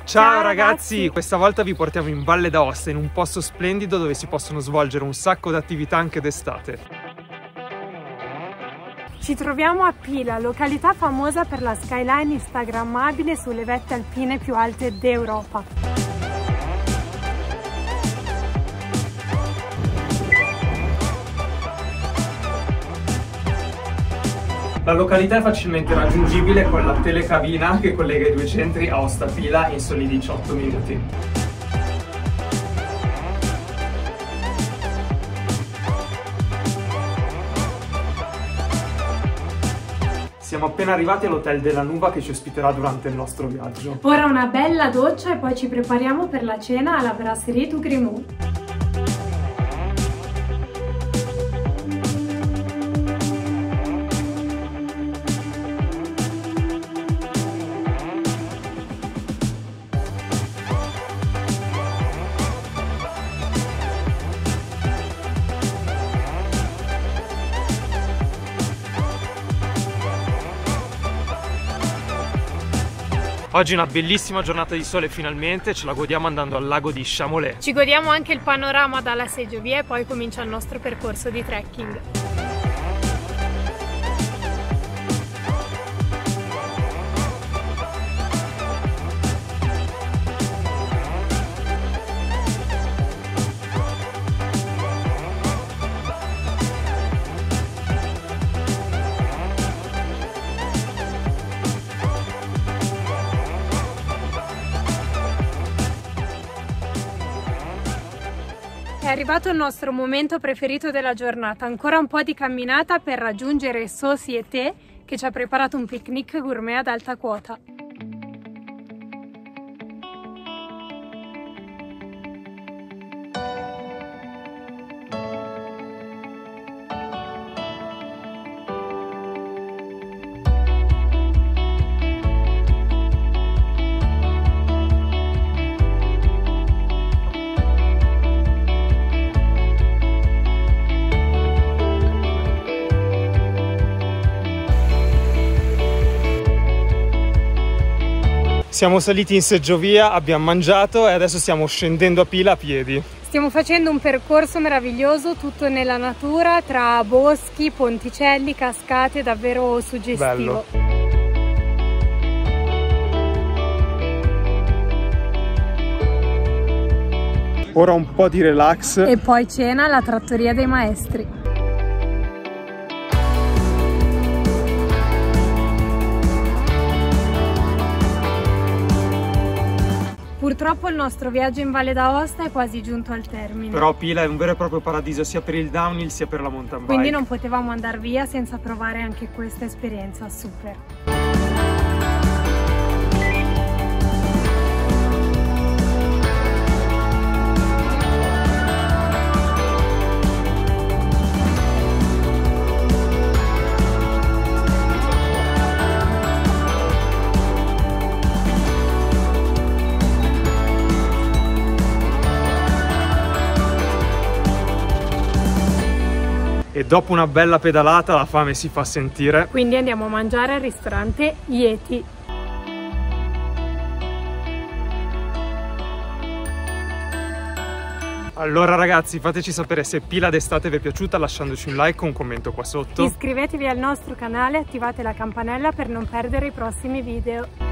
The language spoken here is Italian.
Ciao ragazzi, questa volta vi portiamo in Valle d'Aosta, in un posto splendido dove si possono svolgere un sacco di attività anche d'estate. Ci troviamo a Pila, località famosa per la skyline instagrammabile sulle vette alpine più alte d'Europa. La località è facilmente raggiungibile con la telecabina che collega i due centri Aosta-Pila in soli 18 minuti. Siamo appena arrivati all'hotel della Nuva che ci ospiterà durante il nostro viaggio. Ora una bella doccia e poi ci prepariamo per la cena alla Brasserie du Grimou. Oggi è una bellissima giornata di sole finalmente, ce la godiamo andando al lago di Chamolet. Ci godiamo anche il panorama dalla seggiovia e poi comincia il nostro percorso di trekking. È arrivato il nostro momento preferito della giornata, ancora un po' di camminata per raggiungere Société che ci ha preparato un picnic gourmet ad alta quota. Siamo saliti in seggiovia, abbiamo mangiato e adesso stiamo scendendo a Pila a piedi. Stiamo facendo un percorso meraviglioso, tutto nella natura, tra boschi, ponticelli, cascate, davvero suggestivo. Bello. Ora un po' di relax. E poi cena alla trattoria dei maestri. Purtroppo il nostro viaggio in Valle d'Aosta è quasi giunto al termine. Però Pila è un vero e proprio paradiso sia per il downhill sia per la mountain bike. Quindi non potevamo andare via senza provare anche questa esperienza super. E dopo una bella pedalata la fame si fa sentire. Quindi andiamo a mangiare al ristorante Yeti. Allora ragazzi, fateci sapere se Pila d'estate vi è piaciuta lasciandoci un like o un commento qua sotto. Iscrivetevi al nostro canale e attivate la campanella per non perdere i prossimi video.